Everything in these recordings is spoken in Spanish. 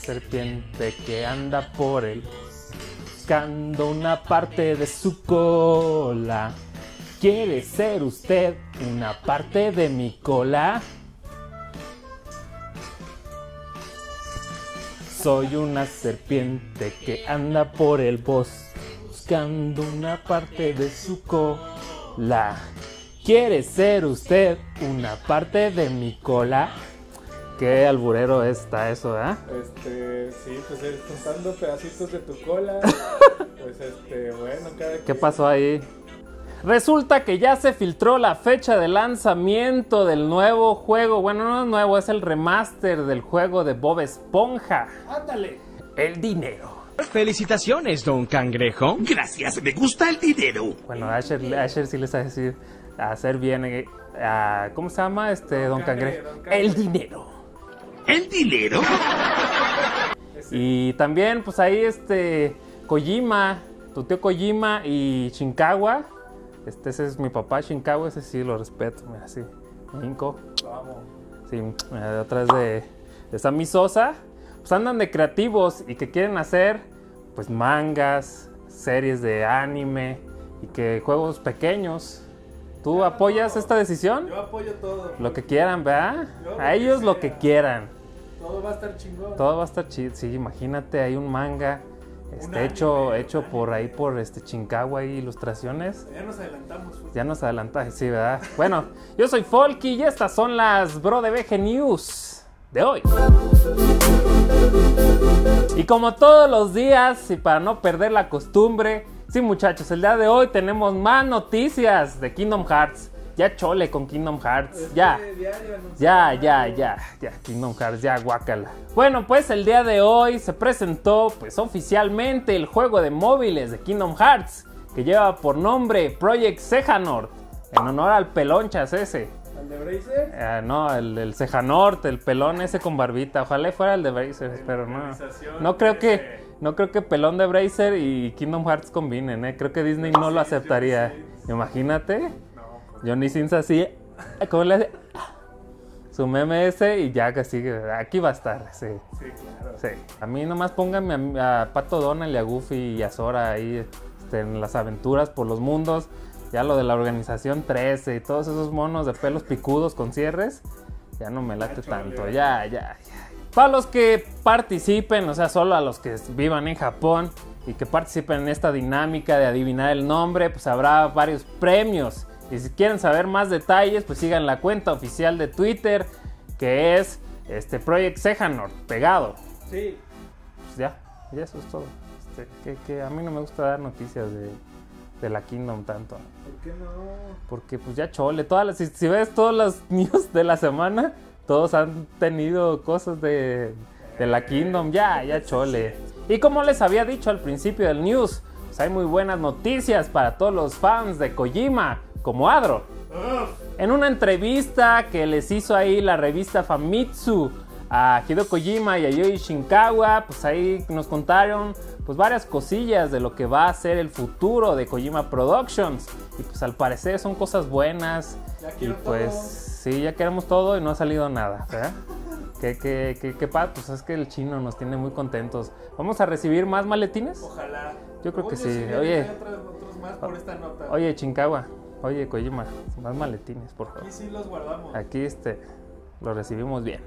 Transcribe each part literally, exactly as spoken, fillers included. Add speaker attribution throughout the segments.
Speaker 1: serpiente que anda por él, buscando una parte de su cola. ¿Quiere ser usted una parte de mi cola? Soy una serpiente que anda por el bosque, buscando una parte de su cola. ¿Quiere ser usted una parte de mi cola? Qué alburero está eso, ¿eh?
Speaker 2: Este, sí, pues eh, juntando pedacitos de tu cola. Pues este, bueno, cada
Speaker 1: ¿Qué
Speaker 2: quien.
Speaker 1: pasó ahí? Resulta que ya se filtró la fecha de lanzamiento del nuevo juego. Bueno, no es nuevo, es el remaster del juego de Bob Esponja.
Speaker 2: ¡Ándale!
Speaker 1: El dinero.
Speaker 3: Felicitaciones, don Cangrejo.
Speaker 4: Gracias, me gusta el dinero.
Speaker 1: Bueno, Asher, Asher sí les va a decir a hacer bien. Eh, a, ¿Cómo se llama este don, don Cangrejo?
Speaker 2: Cangre, don Cangre.
Speaker 1: El dinero.
Speaker 4: ¿El dinero?
Speaker 1: Y también, pues ahí este Kojima, tu tío Kojima y Shinkawa. Este ese es mi papá, Shinkawa, ese sí lo respeto. Mira, sí. Inco.
Speaker 2: Vamos.
Speaker 1: Sí, mira, atrás de, de Sammy Sosa. Pues andan de creativos y que quieren hacer pues mangas, series de anime y que juegos pequeños. ¿Tú
Speaker 2: Ya,
Speaker 1: apoyas
Speaker 2: no.
Speaker 1: esta decisión?
Speaker 2: Yo apoyo todo.
Speaker 1: Lo que quieran, ¿verdad?
Speaker 2: Yo lo
Speaker 1: A
Speaker 2: que
Speaker 1: ellos lo
Speaker 2: sea.
Speaker 1: que quieran.
Speaker 2: Todo va a estar chingón.
Speaker 1: Todo va a estar chido. Sí, imagínate, hay un manga este,
Speaker 2: anime,
Speaker 1: hecho,
Speaker 2: un
Speaker 1: hecho
Speaker 2: anime.
Speaker 1: por ahí por este Shinkawa y ilustraciones.
Speaker 2: Ya nos adelantamos. Pues.
Speaker 1: Ya nos adelantaste, sí, ¿verdad? Bueno, yo soy Folky y estas son las Bro de B G News de hoy. Y como todos los días, y para no perder la costumbre, sí muchachos, el día de hoy tenemos más noticias de Kingdom Hearts. Ya chole con Kingdom Hearts,
Speaker 2: Este
Speaker 1: ya.
Speaker 2: diario anunciado.
Speaker 1: Ya, ya, ya, ya, Kingdom Hearts, ya, guácala. Bueno, pues el día de hoy se presentó pues oficialmente el juego de móviles de Kingdom Hearts, que lleva por nombre Project Xehanort, en honor al pelonchas ese.
Speaker 2: ¿Al de Bracer?
Speaker 1: Eh, no, el, el Xehanort, el pelón ese con barbita. Ojalá fuera el de Bracer, pero no. No creo que, no creo que pelón de Bracer y Kingdom Hearts combinen, ¿eh? Creo que Disney no lo aceptaría. Imagínate. Johnny Sins así, ¿cómo le hace? Su meme ese y ya casi, aquí va a estar, sí.
Speaker 2: Sí, claro.
Speaker 1: Sí. A mí nomás pónganme a, a Pato Donald y a Goofy y a Sora ahí este, en las aventuras por los mundos. Ya lo de la organización trece y todos esos monos de pelos picudos con cierres, ya no me late tanto, ya, ya, ya. Para los que participen, o sea, solo a los que vivan en Japón y que participen en esta dinámica de adivinar el nombre, pues habrá varios premios. Y si quieren saber más detalles, pues sigan la cuenta oficial de Twitter, que es este Project Xehanort, pegado.
Speaker 2: Sí.
Speaker 1: Pues ya, ya eso es todo. Este, que, que a mí no me gusta dar noticias de, de la Kingdom tanto.
Speaker 2: ¿Por qué no?
Speaker 1: Porque pues ya chole, todas las, si, si ves todas las news de la semana, todos han tenido cosas de, de la Kingdom, ya, ya chole. Y como les había dicho al principio del news, pues hay muy buenas noticias para todos los fans de Kojima, como Adro. En una entrevista que les hizo ahí la revista Famitsu a Hideo Kojima y a Yoji Shinkawa, pues ahí nos contaron pues varias cosillas de lo que va a ser el futuro de Kojima Productions. Y pues al parecer son cosas buenas.
Speaker 2: Ya
Speaker 1: Y
Speaker 2: quiero
Speaker 1: pues
Speaker 2: todo.
Speaker 1: sí, ya queremos todo y no ha salido nada, ¿verdad? ¿Qué, qué, qué, qué pasa? Pues es que el chino nos tiene muy contentos. ¿Vamos a recibir más maletines?
Speaker 2: Ojalá.
Speaker 1: Yo creo que
Speaker 2: Según
Speaker 1: sí.
Speaker 2: vienen
Speaker 1: Oye.
Speaker 2: Otros, otros más por esta nota.
Speaker 1: Oye, Shinkawa. Oye, Kojima. Más maletines, por favor.
Speaker 2: Aquí sí los guardamos.
Speaker 1: Aquí este, lo recibimos bien.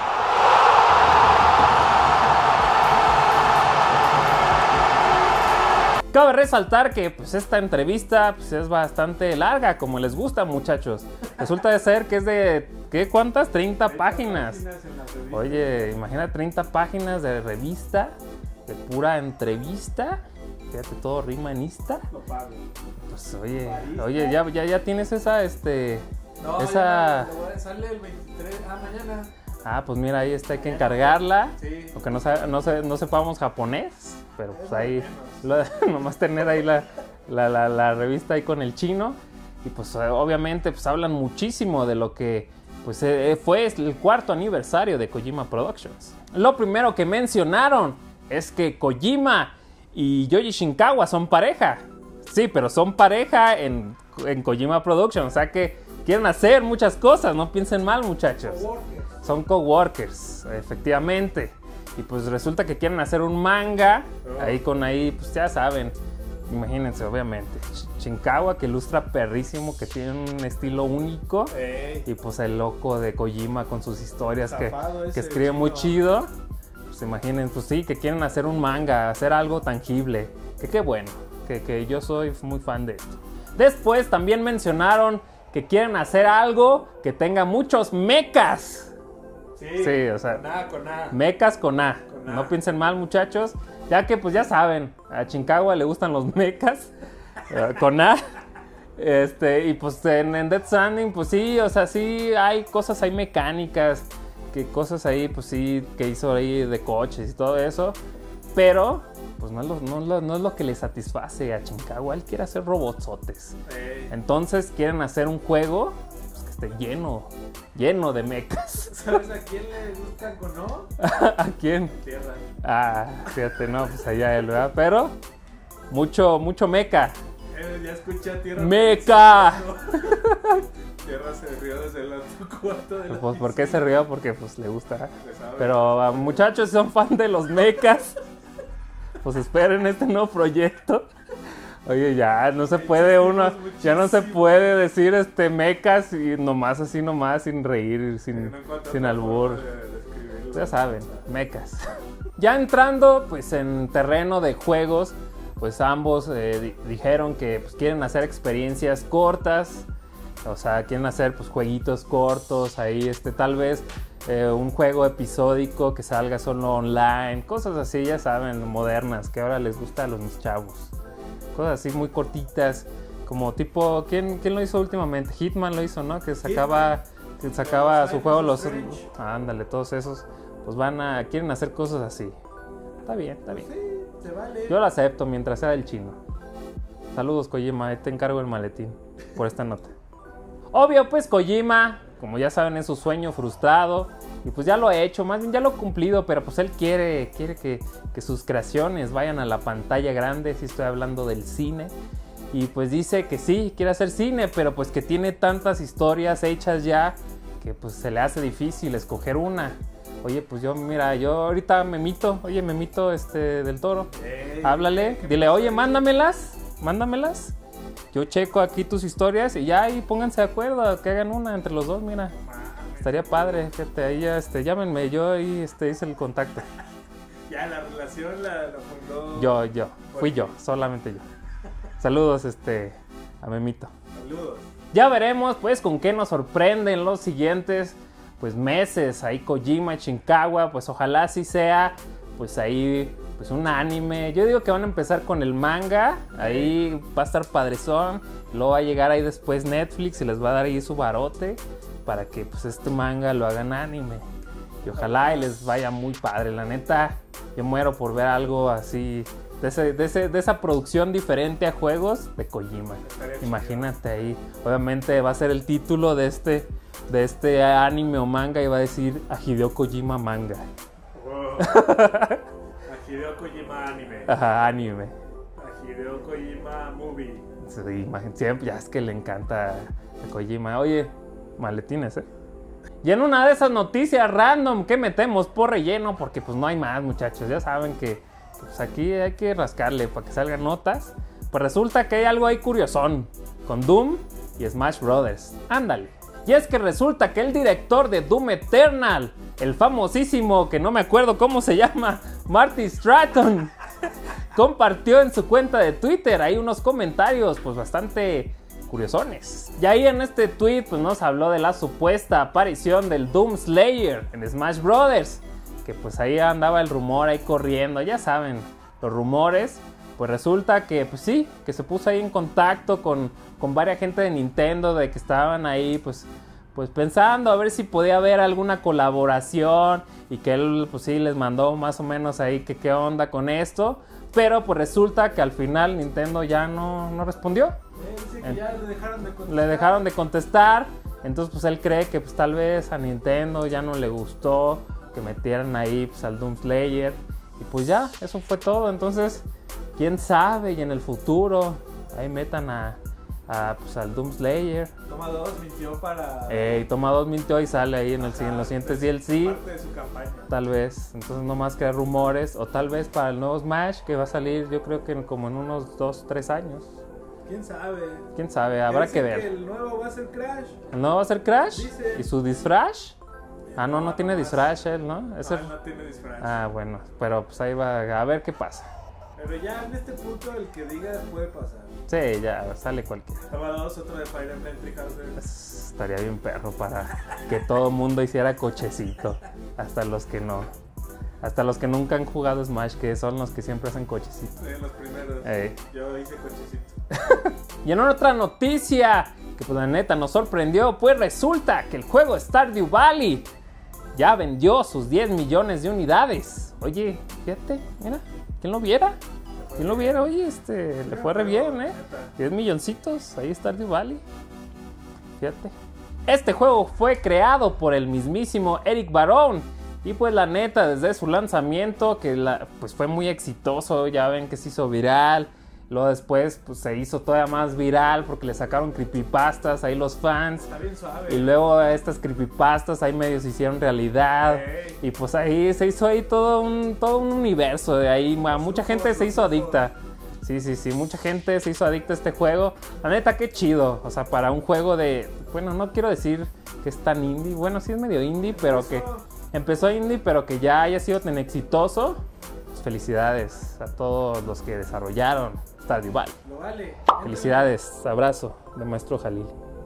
Speaker 1: Cabe resaltar que pues, esta entrevista pues, es bastante larga, como les gusta, muchachos. Resulta de ser que es de, ¿qué? ¿Cuántas? treinta páginas.
Speaker 2: en la revista.
Speaker 1: Oye, imagina treinta páginas de revista, de pura entrevista. Fíjate, todo rima en ista.
Speaker 2: Lo pago.
Speaker 1: Pues oye, oye, ya, ya, ya tienes esa, este,
Speaker 2: No,
Speaker 1: esa...
Speaker 2: ya no, le voy a- sale el veintitrés. Ah, mañana.
Speaker 1: Ah, pues mira, ahí está, hay que encargarla.
Speaker 2: Sí.
Speaker 1: Aunque no, sa- no, se- no sepamos japonés, pero pues ahí, lo- nomás tener ahí la, la, la, la revista ahí con el chino. Y pues eh, obviamente pues hablan muchísimo de lo que pues eh, fue el cuarto aniversario de Kojima Productions. Lo primero que mencionaron es que Kojima y Yoji Shinkawa son pareja. Sí, pero son pareja en, en Kojima Productions, o sea que quieren hacer muchas cosas, no piensen mal, muchachos.
Speaker 2: Coworkers.
Speaker 1: Son coworkers, efectivamente. Y pues resulta que quieren hacer un manga, ahí con ahí, pues ya saben, imagínense, obviamente. Shinkawa, que ilustra perrísimo, que tiene un estilo único.
Speaker 2: Ey.
Speaker 1: Y pues el loco de Kojima con sus historias que,
Speaker 2: Zafado ese
Speaker 1: que escribe muy
Speaker 2: chino.
Speaker 1: chido. Pues imaginen, pues sí, que quieren hacer un manga, hacer algo tangible. Que qué bueno, que, que yo soy muy fan de esto. Después también mencionaron que quieren hacer algo que tenga muchos mechas.
Speaker 2: Sí,
Speaker 1: Sí, o sea,
Speaker 2: con A, con A.
Speaker 1: Mechas con A.
Speaker 2: Con A.
Speaker 1: No piensen mal, muchachos. Ya que pues ya saben, a Shinkawa le gustan los mechas. eh, con A. Este, y pues en, en Death Stranding, pues sí, o sea, sí hay cosas ahí mecánicas. Que cosas ahí, pues sí, que hizo ahí de coches y todo eso. Pero, pues no es lo, no es lo, no es lo que le satisface a Shinkawa. Él quiere hacer robotsotes.
Speaker 2: Ey.
Speaker 1: Entonces quieren hacer un juego pues, que esté lleno, lleno de mechas.
Speaker 2: ¿Sabes a quién le gusta con O?
Speaker 1: ¿A quién?
Speaker 2: Tierra.
Speaker 1: Ah, fíjate, no, pues allá él, ¿verdad? Pero, mucho, mucho mecha.
Speaker 2: Eh, ya escuché a Tierra.
Speaker 1: ¡Meca!
Speaker 2: Tierra se rió desde el otro cuarto de la
Speaker 1: Pues, ¿por qué se rió? Porque, pues, le gusta.
Speaker 2: Le sabe.
Speaker 1: Pero, a muchachos, si son fan de los mechas, pues esperen este nuevo proyecto. Oye, ya, no se puede uno, ya no se puede decir, este, mechas y nomás así, nomás, sin reír, sin,
Speaker 2: No encuentro
Speaker 1: sin
Speaker 2: otra
Speaker 1: albur.
Speaker 2: forma de- de escribirlo.
Speaker 1: Ya saben, mechas. Ya entrando pues en terreno de juegos, pues ambos eh, di- dijeron que pues, quieren hacer experiencias cortas. O sea, quieren hacer pues jueguitos cortos, ahí este, tal vez eh, un juego episódico que salga solo online, cosas así, ya saben, modernas, que ahora les gusta a los chavos. Cosas así muy cortitas, como tipo, ¿quién, quién lo hizo últimamente? Hitman lo hizo, ¿no? Que sacaba, que sacaba
Speaker 2: Los
Speaker 1: su
Speaker 2: Life
Speaker 1: juego,
Speaker 2: is
Speaker 1: los...
Speaker 2: Strange.
Speaker 1: Ándale, todos esos, pues van a, quieren hacer cosas así. Está bien, está bien.
Speaker 2: Sí, se vale.
Speaker 1: Yo lo acepto mientras sea del chino. Saludos, Kojima, ahí te encargo el maletín por esta nota. Obvio, pues Kojima, como ya saben, es su sueño frustrado. Y pues ya lo ha hecho, más bien ya lo ha cumplido. Pero pues él quiere, quiere que, que sus creaciones vayan a la pantalla grande. Si estoy hablando del cine. Y pues dice que sí, quiere hacer cine, pero pues que tiene tantas historias hechas ya que pues se le hace difícil escoger una. Oye, pues yo, mira, yo ahorita Memito, oye, Memito este, del Toro,
Speaker 2: Ey,
Speaker 1: háblale,
Speaker 2: ¿qué
Speaker 1: dile,
Speaker 2: pasa
Speaker 1: oye,
Speaker 2: ahí?
Speaker 1: mándamelas, mándamelas. Yo checo aquí tus historias y ya ahí pónganse de acuerdo, que hagan una entre los dos, mira. Estaría padre, fíjate, ahí ya, este, llámenme, yo ahí este, hice el contacto.
Speaker 2: Ya, la relación la, la fundó.
Speaker 1: Yo, yo, fui yo, solamente yo. Saludos, este, a Memito.
Speaker 2: Saludos.
Speaker 1: Ya veremos, pues, con qué nos sorprenden los siguientes, pues, meses. Ahí Kojima y Shinkawa, pues, ojalá sí sea, pues, ahí, pues, un anime. Yo digo que van a empezar con el manga, ahí va a estar padrezón. Luego va a llegar ahí después Netflix y les va a dar ahí su barote para que, pues, este manga lo hagan anime. Y ojalá y les vaya muy padre, la neta, yo muero por ver algo así, de, ese, de, ese, de esa producción diferente a juegos de Kojima.
Speaker 2: Estaría
Speaker 1: Imagínate ahí, obviamente va a ser el título de este, de este anime o manga y va a decir a Hideo Kojima manga.
Speaker 2: Wow. A Hideo Kojima anime.
Speaker 1: Ajá, anime.
Speaker 2: A Hideo Kojima movie.
Speaker 1: Sí, imagín- siempre, ya es que le encanta a Kojima. Oye, maletines, ¿eh? Y en una de esas noticias random que metemos por relleno, porque pues no hay más, muchachos, ya saben que pues aquí hay que rascarle para que salgan notas. Pues resulta que hay algo ahí curiosón con Doom y Smash Brothers. Ándale. Y es que resulta que el director de Doom Eternal, el famosísimo, que no me acuerdo cómo se llama, Marty Stratton, compartió en su cuenta de Twitter ahí unos comentarios pues bastante curiosones. Y ahí en este tweet pues nos habló de la supuesta aparición del Doom Slayer en Smash Brothers, que pues ahí andaba el rumor ahí corriendo, ya saben, los rumores. Pues resulta que pues sí, que se puso ahí en contacto con, con varias gente de Nintendo, de que estaban ahí pues, pues pensando a ver si podía haber alguna colaboración, y que él pues sí les mandó más o menos ahí que qué onda con esto. Pero pues resulta que al final Nintendo ya no, no respondió.
Speaker 2: Eh, dice que ya le dejaron de contestar.
Speaker 1: Le dejaron de contestar. Entonces pues él cree que pues tal vez a Nintendo ya no le gustó que metieran ahí pues al Doom Slayer. Y pues ya, eso fue todo. Entonces, quién sabe, y en el futuro ahí metan a, a, pues, al Doom Slayer.
Speaker 2: Toma dos mintió para...
Speaker 1: Eh, y Toma dos mintió y sale ahí en, el,
Speaker 2: Ajá,
Speaker 1: en los siguientes
Speaker 2: es
Speaker 1: D L C.
Speaker 2: parte de su campaña.
Speaker 1: Tal vez, entonces no más que rumores. O tal vez para el nuevo Smash que va a salir yo creo que en, como en unos dos, tres años.
Speaker 2: ¿Quién sabe?
Speaker 1: Quién sabe, habrá que
Speaker 2: Dicen
Speaker 1: ver.
Speaker 2: Que el nuevo va a ser Crash.
Speaker 1: ¿El nuevo va a ser Crash?
Speaker 2: Dice.
Speaker 1: ¿Y su disfraz? Ah, no, no tiene
Speaker 2: nomás.
Speaker 1: disfraz él, ¿no? Ese-
Speaker 2: No, él no tiene disfraz.
Speaker 1: Ah, bueno, pero pues ahí va a ver qué pasa.
Speaker 2: Pero ya en este punto el que diga puede pasar.
Speaker 1: Sí, ya, sale cualquiera.
Speaker 2: Toma dos, otro de Fire Emblem Three Houses.
Speaker 1: Pues, estaría bien perro para que todo el mundo hiciera cochecito. Hasta los que no. Hasta los que nunca han jugado Smash, que son los que siempre hacen cochecito.
Speaker 2: Sí, los primeros.
Speaker 1: Ey.
Speaker 2: Yo hice cochecito.
Speaker 1: Y en otra noticia, que pues la neta nos sorprendió, pues resulta que el juego Stardew Valley ya vendió sus diez millones de unidades. Oye, fíjate, mira, ¿quién lo viera? ¿Quién lo viera? Oye, este, le fue re bien, ¿eh? diez milloncitos, ahí Stardew Valley. Fíjate. Este juego fue creado por el mismísimo Eric Barón. Y pues la neta, desde su lanzamiento, que la, pues fue muy exitoso, ya ven que se hizo viral. Luego después pues, se hizo todavía más viral porque le sacaron creepypastas ahí los fans.
Speaker 2: Está bien suave.
Speaker 1: Y luego estas creepypastas ahí medio se hicieron realidad.
Speaker 2: Ey.
Speaker 1: Y pues ahí se hizo ahí todo un, todo un universo de ahí. ma- Mucha gente se hizo adicta. Sí, sí, sí, mucha gente se hizo adicta a este juego. La neta, qué chido. O sea, para un juego de... Bueno, no quiero decir que es tan indie. Bueno, sí es medio indie, pero que... Empezó indie, pero que ya haya sido tan exitoso. Pues felicidades a todos los que desarrollaron Stardew Valley.
Speaker 2: Lo vale.
Speaker 1: Felicidades, abrazo de maestro Jalil.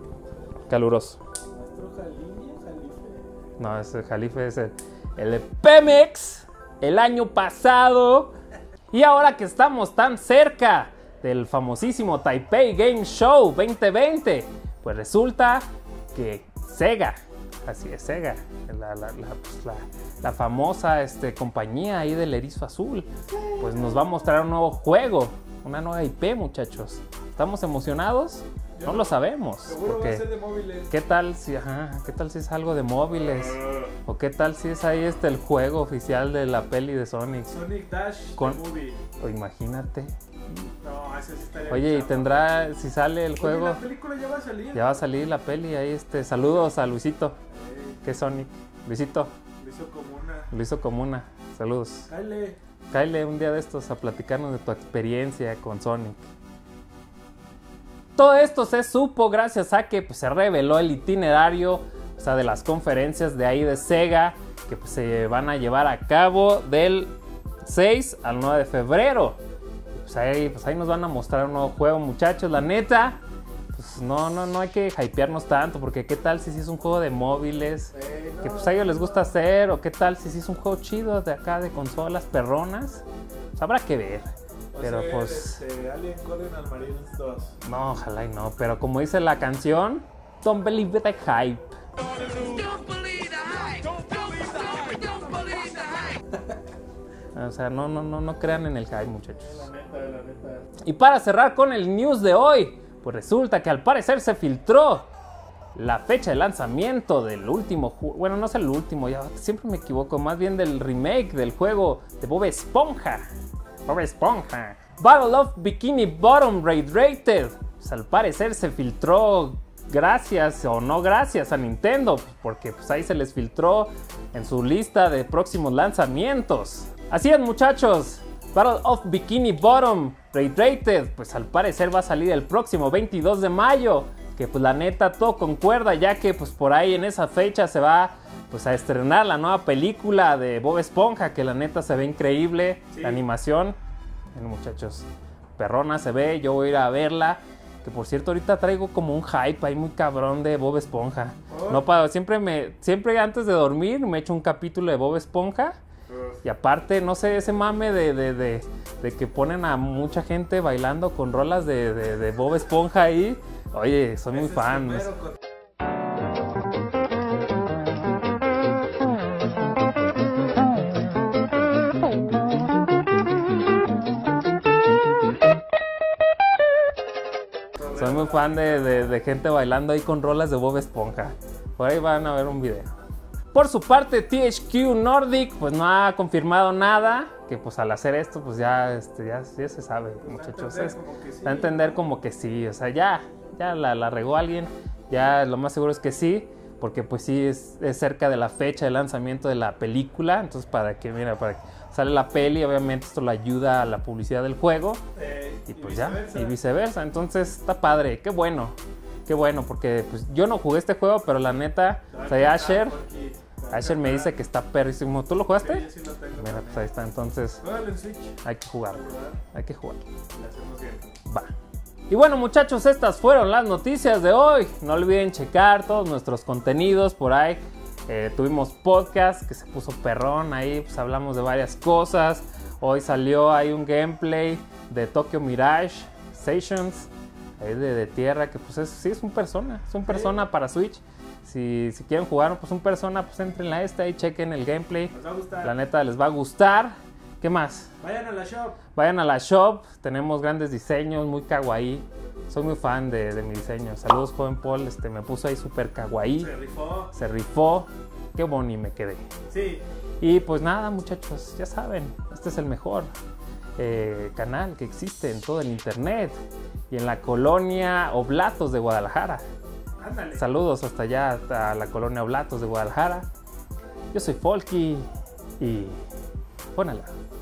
Speaker 1: Caluroso.
Speaker 2: Maestro Jalili o Jalife.
Speaker 1: No, ese Jalife es el, el de Pemex el año pasado. Y ahora que estamos tan cerca del famosísimo Taipei Game Show veinte veinte, pues resulta que Sega, así es Sega, la, la, la, pues la, la famosa este, compañía ahí del erizo azul, pues nos va a mostrar un nuevo juego, una nueva I P, muchachos. ¿Estamos emocionados?
Speaker 2: Yo
Speaker 1: No
Speaker 2: no.
Speaker 1: lo sabemos.
Speaker 2: Seguro va a ser de móviles.
Speaker 1: ¿Qué tal si, ajá, qué tal si es algo de móviles? ¿O qué tal si es ahí este el juego oficial de la peli de Sonic?
Speaker 2: Sonic Dash
Speaker 1: Con-
Speaker 2: the Movie.
Speaker 1: O imagínate.
Speaker 2: No, ese sí estaría
Speaker 1: Oye,
Speaker 2: bien
Speaker 1: y
Speaker 2: chafa.
Speaker 1: tendrá, si sale el
Speaker 2: Oye,
Speaker 1: juego,
Speaker 2: la película ya va a salir.
Speaker 1: ya va a salir la peli ahí, este, saludos a Luisito,
Speaker 2: Ey,
Speaker 1: que es Sonic. Luisito,
Speaker 2: lo hizo como una.
Speaker 1: Luiso Comuna, saludos.
Speaker 2: Dale.
Speaker 1: Cáele un día de estos a platicarnos de tu experiencia con Sonic. Todo esto se supo gracias a que pues, se reveló el itinerario, o sea, de las conferencias de ahí de Sega, que pues, se van a llevar a cabo del seis al nueve de febrero. Y, pues, ahí, pues ahí nos van a mostrar un nuevo juego, muchachos. La neta, pues no, no, no hay que hypearnos tanto, porque qué tal si sí es un juego de móviles,
Speaker 2: Ey, no,
Speaker 1: que pues a ellos les gusta hacer, o qué tal si sí es un juego chido de acá de consolas perronas. Pues habrá que ver.
Speaker 2: va a
Speaker 1: Pero
Speaker 2: ser,
Speaker 1: pues,
Speaker 2: Este, Alien Colonial Marines dos.
Speaker 1: no, ojalá y no. Pero como dice la canción, don't believe the hype. O sea, no, no, no, no crean en el hype, muchachos.
Speaker 2: La neta, la neta.
Speaker 1: Y para cerrar con el news de hoy, pues resulta que al parecer se filtró la fecha de lanzamiento del último juego. Bueno, no es el último, ya siempre me equivoco, más bien del remake del juego de Bob Esponja. Bob Esponja. Battle of Bikini Bottom Raid Rated. Pues al parecer se filtró gracias o no gracias a Nintendo, porque pues ahí se les filtró en su lista de próximos lanzamientos. Así es, muchachos. Battle of Bikini Bottom Raid Rated, pues al parecer va a salir el próximo veintidós de mayo. Que pues la neta todo concuerda, ya que pues por ahí en esa fecha se va pues a estrenar la nueva película de Bob Esponja, que la neta se ve increíble,
Speaker 2: Sí.
Speaker 1: la animación. Bueno, muchachos, perrona se ve, yo voy a ir a verla. Que por cierto ahorita traigo como un hype ahí muy cabrón de Bob Esponja.
Speaker 2: Oh.
Speaker 1: No pa- siempre me siempre antes de dormir me echo un capítulo de Bob Esponja. Y aparte, no sé, ese mame de, de, de, de que ponen a mucha gente bailando con rolas de, de, de Bob Esponja ahí. Oye, soy muy
Speaker 2: Ese es
Speaker 1: fan.
Speaker 2: el mero con-
Speaker 1: Soy muy fan de, de, de gente bailando ahí con rolas de Bob Esponja. Por ahí van a ver un video. Por su parte, T H Q Nordic pues no ha confirmado nada. Que pues al hacer esto pues ya, este, ya, ya se sabe, muchachos.
Speaker 2: entender
Speaker 1: Es-
Speaker 2: como que sí.
Speaker 1: da a entender como que sí. O sea, ya, ya la, la regó alguien. Ya lo más seguro es que sí, porque pues sí es, es cerca de la fecha de lanzamiento de la película. Entonces para que, mira, para que sale la peli, obviamente esto le ayuda a la publicidad del juego.
Speaker 2: Eh,
Speaker 1: Y pues
Speaker 2: y
Speaker 1: ya,
Speaker 2: viceversa.
Speaker 1: y viceversa. Entonces está padre, qué bueno. Qué bueno, porque pues yo no jugué este juego, pero la neta, o sea, Asher, Asher me dice que está perrísimo. ¿Tú lo jugaste?
Speaker 2: Sí, yo sí lo tengo.
Speaker 1: Mira, pues ahí está, entonces
Speaker 2: Juégalo en Switch.
Speaker 1: hay que jugar, hay que jugar.
Speaker 2: Le hacemos bien.
Speaker 1: Va. Y bueno, muchachos, estas fueron las noticias de hoy. No olviden checar todos nuestros contenidos por ahí. Eh, tuvimos podcast que se puso perrón, ahí pues hablamos de varias cosas. Hoy salió ahí un gameplay de Tokyo Mirage Sessions, ahí de, de tierra, que pues es, sí es un persona, es un persona para Switch. Si, si quieren jugar pues un persona, pues entren a esta y chequen el gameplay.
Speaker 2: Nos va a gustar.
Speaker 1: La neta les va a gustar. ¿Qué más?
Speaker 2: Vayan a la shop.
Speaker 1: Vayan a la shop, tenemos grandes diseños, muy kawaii. Soy muy fan de, de mi diseño. Saludos, joven Paul, este, me puso ahí súper kawaii.
Speaker 2: Se rifó.
Speaker 1: Se rifó. Qué boni me quedé.
Speaker 2: Sí.
Speaker 1: Y pues nada, muchachos, ya saben, este es el mejor eh, canal que existe en todo el internet y en la colonia Oblatos de Guadalajara.
Speaker 2: Ándale.
Speaker 1: Saludos hasta allá, hasta la colonia Oblatos de Guadalajara. Yo soy Folky y... Pónala.